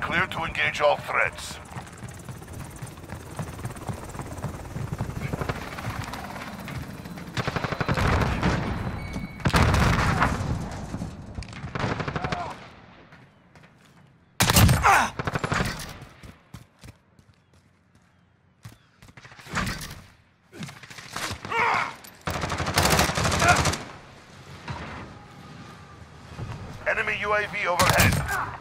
Clear to engage all threats. Enemy UAV overhead.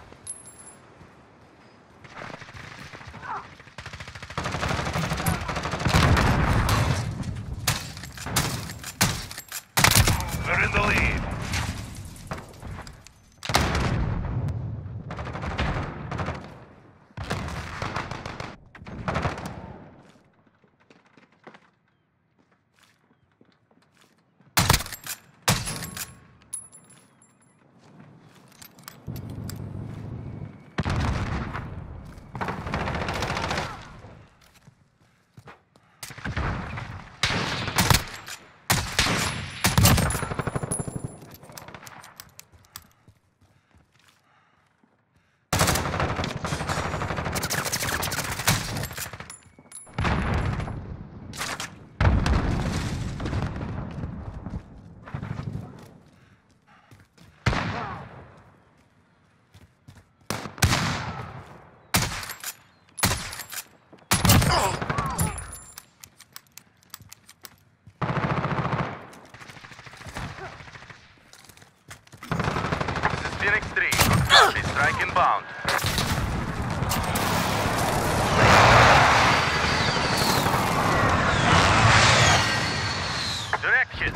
We're in the lead. Phoenix 3, copy, strike inbound. Direct hit.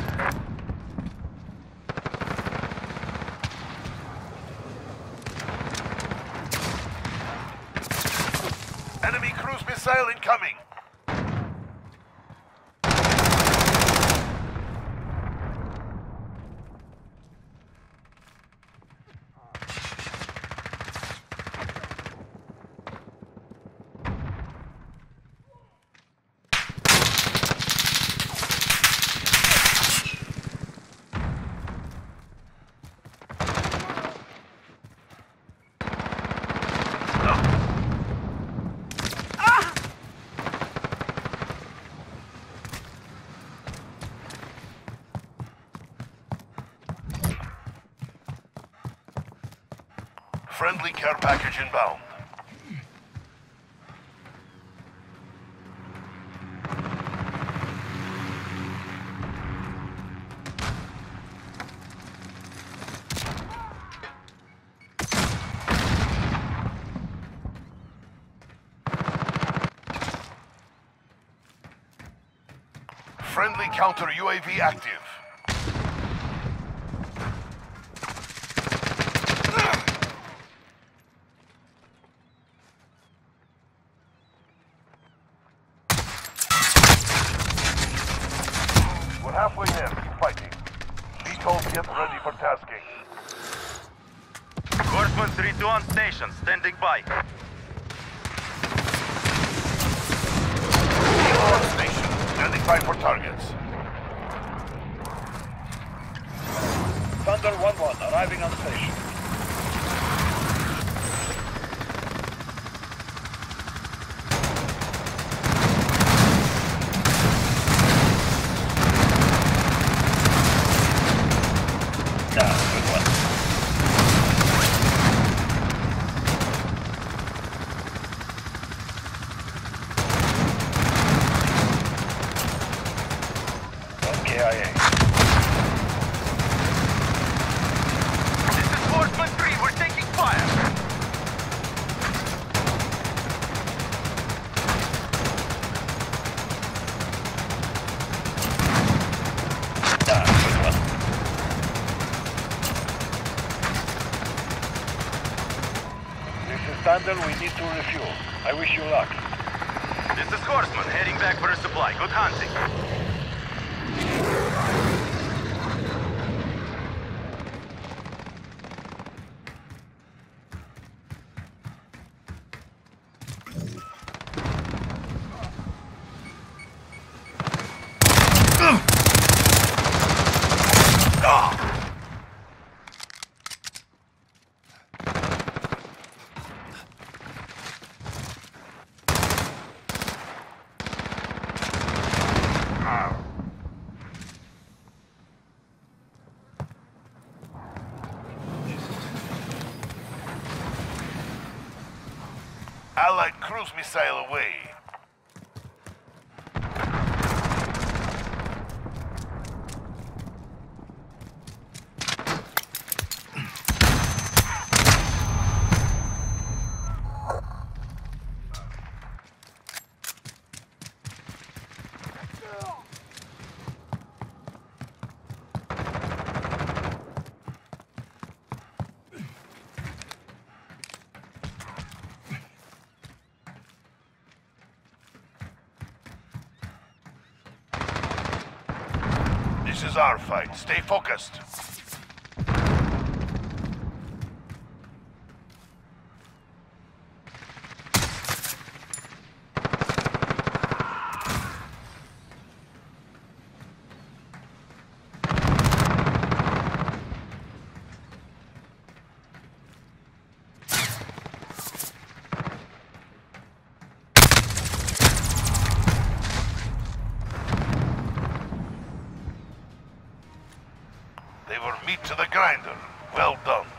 Enemy cruise missile incoming. Friendly care package inbound. Friendly counter UAV active. We're halfway there. Keep fighting. VTOL get ready for tasking. Horseman 3-2 on station, standing by. On station. Standing by for targets. Thunder 1-1 arriving on station. KIA. This is Horseman 3, we're taking fire. This is Thunder, we need to refuel. I wish you luck. This is Horseman, heading back for a supply. Good hunting. Allied cruise missile away. This is our fight. Stay focused. They were meat to the grinder. Well done.